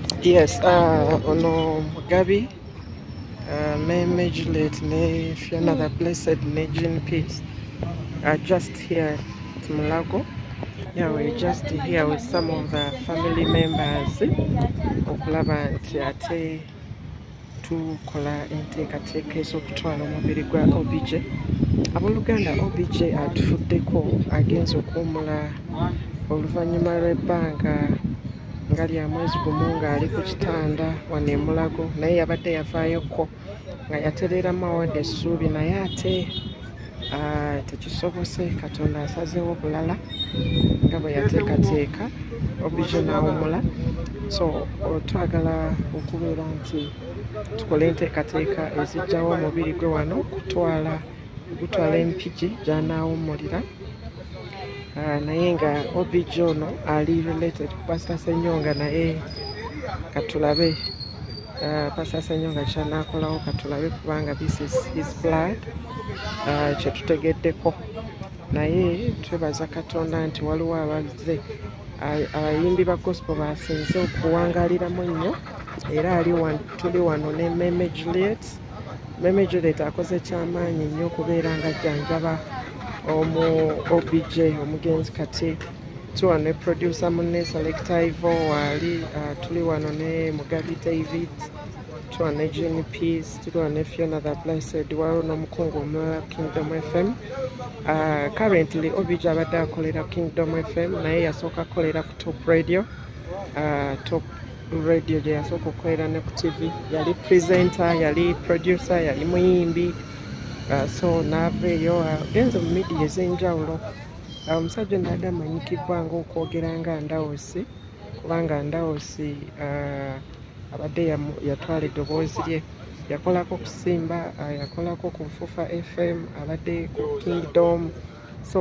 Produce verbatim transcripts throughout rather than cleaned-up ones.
Yes, uh, ono Mugabi, uh, Meme Juliet, ne Fiona the Blessed, ne Jean Peace are just here at Mulago. Yeah, we're just here with some of the family members. Okulaba nti ate tukola enteekateeka ez'okutwala omubiri gwa O B J. Abooluganda O B J atufuddeko agenza okuwummula oluvannyuma lw'ebbanga nga lya mwezi gumu ng'ali ku kitanda wano e Mulago, naye yabadde yavaayokko nga yatereeramu awadde essuubi, naye ate tekisobose. Katonda asazeewo bulala nga bwe yateekateeka O B J n'awummula. So twagala okubeera nti tukole enteekateeka ezijjawo omubiri gwe wano kutwala gutwala empiki gy'anaawummulira. Uh, naye nga O B J ono ali related ku Pastor Ssenyonga, naye katulabe uh, Pastor Ssenyonga kyanaakolawo katulabe kubanga this is his blood uh, kyetutegeddeko. Naye twebaza Katonda nti waliwo abazze abayimbi ba gospel basinze okuwangaaliramu nnyo, era ali tuli wano ne Meme Juliet. Meme Juliet akoze kyamaanyi nnyo okubeera nga ajjanjaba omu O B J omugenzi. Kati tuli wano ne producer munne Selector Ivo waali, uh, tuli wano ne Mugabi David, tuli wano ne Jean Peace, tuli wano ne Fiona the Blessed, waliwo n'omukungu omulala Kingdom F M. Uh, currently O B J abadde akolera Kingdom F M, naye yasooka akolera ku Top Radio. Uh, Top Radio gye yasooka okukolera ne ku T V. Yali presenter, yali producer, yali muyimbi. Uh, so n'aveeyo agenze mu media ez'enjawulo. Omusajja ono adde amanyikiddwa ng'okwogera nga Ndawoosi, kubanga Ndawoosi uh, abadde yatwala eddoboozi lye. Yakolako ku Simba, uh, yakolako ku Fufa F M, abadde ku Kingdom. So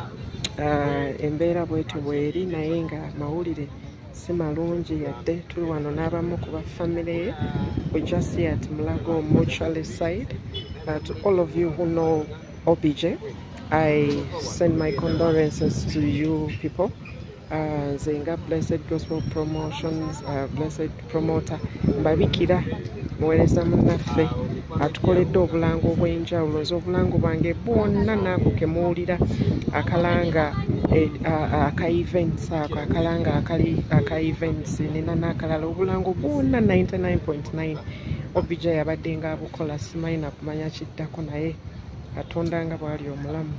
uh, embeera bwetyo bweri, naye nga mawulire si malungi yadde. Tuli wano n'abamu ku bafamile ye. We just here at Mulago Mortuary side. Uh, to all of you who know O B J, I send my condolences to you people. Uh, Zenga Blessed Gospel Promotions, uh, Blessed Promoter Mbikira muweereza munnaffe atukoledde obulango obw'enjawulo. Nze obulango bwange bwonna naako ke muwulira akalanga aka events ako akalanga akali aka events nina n'akalala obulango bwonna ninety-nine point nine O B J yabadde nga abukola. Simanyi na kumanya kiddako, naye Katonda nga bw'ali omulamu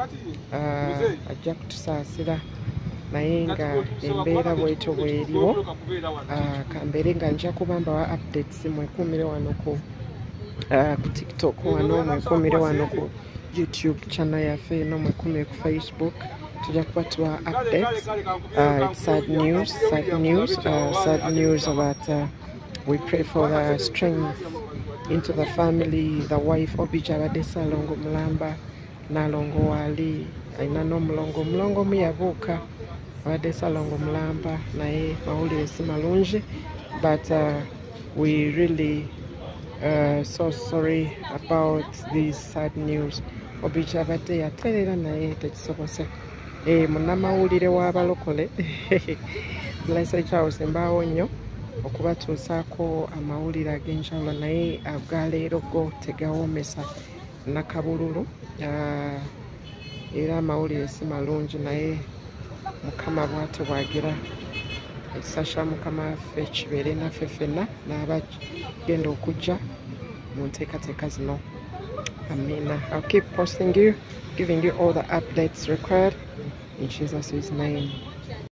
uh, ajja kutusaasira. Naye nga embeera bwetyo bweriwo, uh, kambeere nga nja kubamba wa updates. Mwekuumire wano ku uh, ku TikTok wano, mwekuumire wano ku YouTube channel yaffe eno, mwekuumire ku Facebook. Tujja kuba tuwa updates. Uh, it's sad news, sad news, uh, sad news about uh, we pray for the strength into the family. The wife O B J abadde Salongo mulamba, Nalongo wali ayina n'omulongo omulongo mu yabuuka abadde Salongo mulamba, naye mawulire si malungi. But uh, we really uh, so sorry about this sad news. O B J abadde yatereera naye tekisobose. Eh, munnamawulire w'abalokole Blessed Charles mbaawo nnyo okubatuusaako amawulire ag'enjawulo, naye aga leero go tegawoomesa nakabululu. Uh, era amawulire si malungi, naye Mukama bw'atyo bwagira. Ekisa kya Mukama waffe kibeere naffe ffenna n'abagenda okujja mu nteekateeka zino. Amina. I'll keep posting you, giving you all the updates required in Jesus' name.